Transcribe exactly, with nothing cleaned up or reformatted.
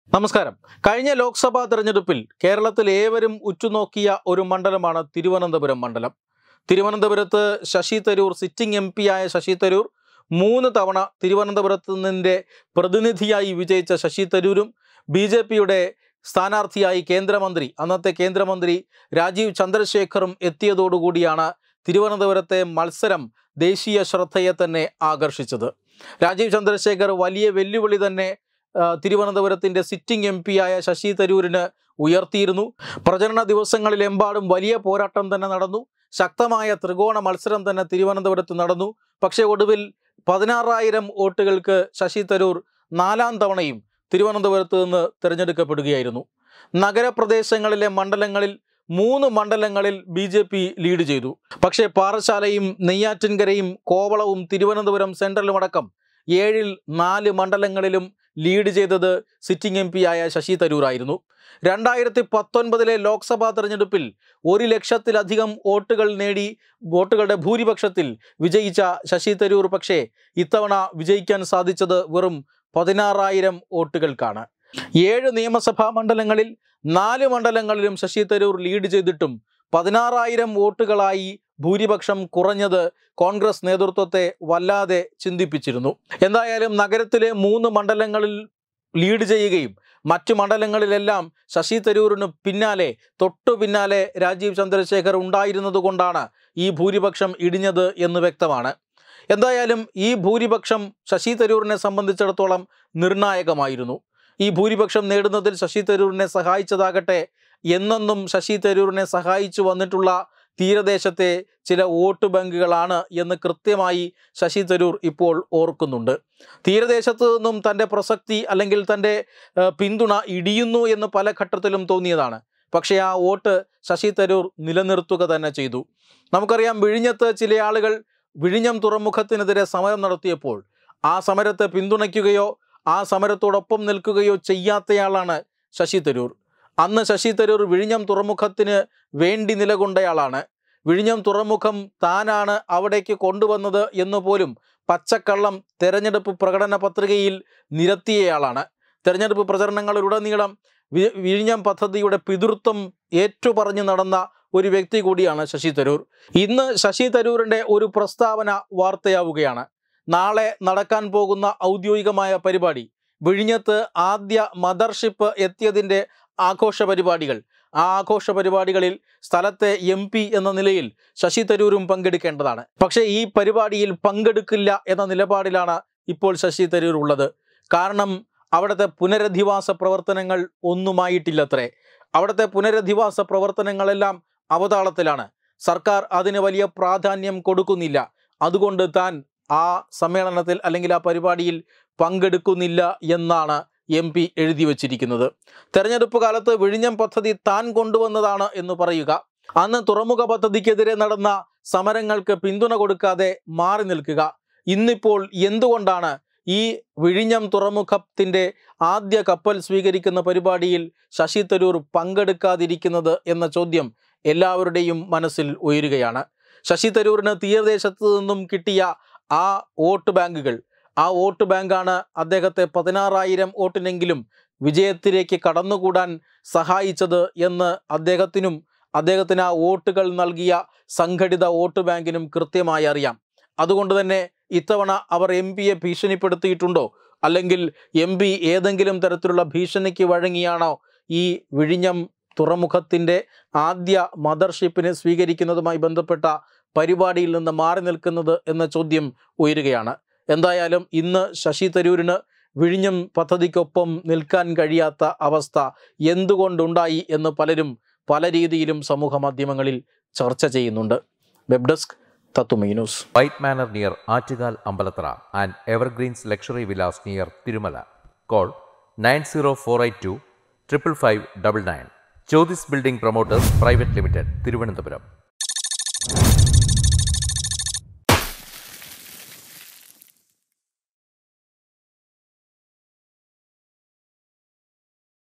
നമസ്കാരം. കഴിഞ്ഞ ലോക്സഭാ തെരഞ്ഞെടുപ്പിൽ കേരളത്തിൽ ഏവരും ഉറ്റുനോക്കിയ ഒരു മണ്ഡലമാണ് തിരുവനന്തപുരം മണ്ഡലം. തിരുവനന്തപുരത്ത് Shashi Tharoor, sitting M P ആയ ശശി തരൂർ മൂന്ന് തവണ തിരുവനന്തപുരത്ത് നിന്നിൻ്റെ പ്രതിനിധിയായി വിജയിച്ച ശശി തരൂരും ബി ജെ പിയുടെ സ്ഥാനാർത്ഥിയായി കേന്ദ്രമന്ത്രി അന്നത്തെ കേന്ദ്രമന്ത്രി രാജീവ് ചന്ദ്രശേഖറും എത്തിയതോടുകൂടിയാണ് തിരുവനന്തപുരത്തെ മത്സരം ദേശീയ ശ്രദ്ധയെ തന്നെ ആകർഷിച്ചത്. രാജീവ് ചന്ദ്രശേഖർ വലിയ വെല്ലുവിളി തന്നെ തിരുവനന്തപുരത്തിൻ്റെ സിറ്റിംഗ് എം പി ആയ ശശി തരൂരിന് ഉയർത്തിയിരുന്നു. പ്രചരണ ദിവസങ്ങളിലെമ്പാടും വലിയ പോരാട്ടം തന്നെ നടന്നു. ശക്തമായ ത്രികോണ മത്സരം തന്നെ തിരുവനന്തപുരത്ത് നടന്നു. പക്ഷേ ഒടുവിൽ പതിനാറായിരം വോട്ടുകൾക്ക് ശശി തരൂർ നാലാം തവണയും തിരുവനന്തപുരത്ത് നിന്ന് തിരഞ്ഞെടുക്കപ്പെടുകയായിരുന്നു. നഗരപ്രദേശങ്ങളിലെ മണ്ഡലങ്ങളിൽ മൂന്ന് മണ്ഡലങ്ങളിൽ ബി ജെ പി ലീഡ് ചെയ്തു. പക്ഷേ പാറശാലയും നെയ്യാറ്റിൻകരയും കോവളവും തിരുവനന്തപുരം സെൻട്രലും അടക്കം ഏഴിൽ നാല് മണ്ഡലങ്ങളിലും ലീഡ് ചെയ്തത് സിറ്റിംഗ് എം പി ആയ ശശി തരൂരായിരുന്നു. രണ്ടായിരത്തി പത്തൊൻപതിലെ ലോക്സഭാ തെരഞ്ഞെടുപ്പിൽ ഒരു ലക്ഷത്തിലധികം വോട്ടുകൾ നേടി വോട്ടുകളുടെ ഭൂരിപക്ഷത്തിൽ വിജയിച്ച ശശി തരൂർ പക്ഷേ ഇത്തവണ വിജയിക്കാൻ സാധിച്ചത് വെറും പതിനാറായിരം വോട്ടുകൾക്കാണ്. ഏഴ് നിയമസഭാ മണ്ഡലങ്ങളിൽ നാല് മണ്ഡലങ്ങളിലും ശശി തരൂർ ലീഡ് ചെയ്തിട്ടും പതിനാറായിരം വോട്ടുകളായി ഭൂരിപക്ഷം കുറഞ്ഞത് കോൺഗ്രസ് നേതൃത്വത്തെ വല്ലാതെ ചിന്തിപ്പിച്ചിരുന്നു. എന്തായാലും നഗരത്തിലെ മൂന്ന് മണ്ഡലങ്ങളിൽ ലീഡ് ചെയ്യുകയും മറ്റു മണ്ഡലങ്ങളിലെല്ലാം ശശി തരൂരിന് പിന്നാലെ തൊട്ടു പിന്നാലെ രാജീവ് ചന്ദ്രശേഖർ ഉണ്ടായിരുന്നത് കൊണ്ടാണ് ഈ ഭൂരിപക്ഷം ഇടിഞ്ഞത് എന്ന് വ്യക്തമാണ്. എന്തായാലും ഈ ഭൂരിപക്ഷം ശശി തരൂരിനെ സംബന്ധിച്ചിടത്തോളം നിർണായകമായിരുന്നു. ഈ ഭൂരിപക്ഷം നേടുന്നതിൽ ശശി തരൂരിനെ സഹായിച്ചതാകട്ടെ എന്നെന്നും ശശി തരൂരിനെ സഹായിച്ചു വന്നിട്ടുള്ള തീരദേശത്തെ ചില വോട്ട് ബാങ്കുകളാണ് എന്ന് കൃത്യമായി ശശി തരൂർ ഇപ്പോൾ ഓർക്കുന്നുണ്ട്. തീരദേശത്ത് നിന്നും തൻ്റെ പ്രസക്തി അല്ലെങ്കിൽ തൻ്റെ പിന്തുണ ഇടിയുന്നു എന്ന് പല ഘട്ടത്തിലും തോന്നിയതാണ്. പക്ഷേ ആ വോട്ട് ശശി തരൂർ നിലനിർത്തുക തന്നെ ചെയ്തു. നമുക്കറിയാം, വിഴിഞ്ഞത്ത് ചില ആളുകൾ വിഴിഞ്ഞം തുറമുഖത്തിനെതിരെ സമരം നടത്തിയപ്പോൾ ആ സമരത്തെ പിന്തുണയ്ക്കുകയോ ആ സമരത്തോടൊപ്പം നിൽക്കുകയോ ചെയ്യാത്തയാളാണ് ശശി തരൂർ. അന്ന് ശശി തരൂർ വിഴിഞ്ഞം തുറമുഖത്തിന് വേണ്ടി നിലകൊണ്ടയാളാണ്. വിഴിഞ്ഞം തുറമുഖം താനാണ് അവിടേക്ക് കൊണ്ടുവന്നത് എന്ന് പോലും പച്ചക്കള്ളം തെരഞ്ഞെടുപ്പ് പ്രകടന പത്രികയിൽ നിരത്തിയയാളാണ്. തെരഞ്ഞെടുപ്പ് പ്രചരണങ്ങളിലുടനീളം വിഴിഞ്ഞം പദ്ധതിയുടെ പിതൃത്വം ഏറ്റുപറഞ്ഞു നടന്ന ഒരു വ്യക്തി കൂടിയാണ് ശശി തരൂർ. ഇന്ന് ശശി തരൂരിൻ്റെ ഒരു പ്രസ്താവന വാർത്തയാവുകയാണ്. നാളെ നടക്കാൻ പോകുന്ന ഔദ്യോഗികമായ പരിപാടി, വിഴിഞ്ഞത്ത് ആദ്യ മദർഷിപ്പ് എത്തിയതിൻ്റെ ആഘോഷ പരിപാടികൾ. ആ ആഘോഷ പരിപാടികളിൽ സ്ഥലത്തെ എം പി എന്ന നിലയിൽ ശശി തരൂരും പങ്കെടുക്കേണ്ടതാണ്. പക്ഷേ ഈ പരിപാടിയിൽ പങ്കെടുക്കില്ല എന്ന നിലപാടിലാണ് ഇപ്പോൾ ശശി തരൂർ ഉള്ളത്. കാരണം അവിടുത്തെ പുനരധിവാസ പ്രവർത്തനങ്ങൾ ഒന്നുമായിട്ടില്ലത്രേ. അവിടുത്തെ പുനരധിവാസ പ്രവർത്തനങ്ങളെല്ലാം അവതാളത്തിലാണ്. സർക്കാർ അതിന് വലിയ പ്രാധാന്യം കൊടുക്കുന്നില്ല. അതുകൊണ്ട് താൻ ആ സമ്മേളനത്തിൽ അല്ലെങ്കിൽ ആ പരിപാടിയിൽ പങ്കെടുക്കുന്നില്ല എന്നാണ് എം പി എഴുതി വച്ചിരിക്കുന്നത്. തെരഞ്ഞെടുപ്പ് കാലത്ത് വിഴിഞ്ഞം പദ്ധതി താൻ കൊണ്ടുവന്നതാണ് എന്ന് പറയുക, അന്ന് തുറമുഖ പദ്ധതിക്കെതിരെ നടന്ന സമരങ്ങൾക്ക് പിന്തുണ കൊടുക്കാതെ മാറി നിൽക്കുക. ഇന്നിപ്പോൾ എന്തുകൊണ്ടാണ് ഈ വിഴിഞ്ഞം തുറമുഖത്തിൻ്റെ ആദ്യ കപ്പൽ സ്വീകരിക്കുന്ന പരിപാടിയിൽ ശശി തരൂർ പങ്കെടുക്കാതിരിക്കുന്നത് എന്ന ചോദ്യം എല്ലാവരുടെയും മനസ്സിൽ ഉയരുകയാണ്. ശശി തരൂരിന് തീരദേശത്ത് നിന്നും കിട്ടിയ ആ വോട്ട് ബാങ്കുകൾ ആ വോട്ട് ബാങ്കാണ് അദ്ദേഹത്തെ പതിനാറായിരം വോട്ടിനെങ്കിലും വിജയത്തിലേക്ക് കടന്നുകൂടാൻ സഹായിച്ചത് എന്ന് അദ്ദേഹത്തിനും അദ്ദേഹത്തിന് ആ വോട്ടുകൾ നൽകിയ സംഘടിത വോട്ട് ബാങ്കിനും കൃത്യമായി അറിയാം. അതുകൊണ്ട് തന്നെ ഇത്തവണ അവർ എം പിയെ ഭീഷണിപ്പെടുത്തിയിട്ടുണ്ടോ, അല്ലെങ്കിൽ എം പി ഏതെങ്കിലും തരത്തിലുള്ള ഭീഷണിക്ക് വഴങ്ങിയാണോ ഈ വിഴിഞ്ഞം തുറമുഖത്തിൻ്റെ ആദ്യ മദർഷിപ്പിനെ സ്വീകരിക്കുന്നതുമായി ബന്ധപ്പെട്ട പരിപാടിയിൽ നിന്ന് മാറി നിൽക്കുന്നത് എന്ന ചോദ്യം ഉയരുകയാണ്. എന്തായാലും ഇന്ന് ശശി തരൂരിന് വിഴിഞ്ഞം പദ്ധതിക്കൊപ്പം നിൽക്കാൻ കഴിയാത്ത അവസ്ഥ എന്തുകൊണ്ടുണ്ടായി എന്ന് പലരും പല രീതിയിലും സമൂഹ മാധ്യമങ്ങളിൽ ചർച്ച ചെയ്യുന്നുണ്ട്. വെബ് ഡെസ്ക് തത്തുമൈ news. White manor near Attukal Ambalathara and evergreens luxury villas near Thirumala. Call nine zero four eight two triple five double nine. Jyothis building promoters private limited, Thiruvananthapuram.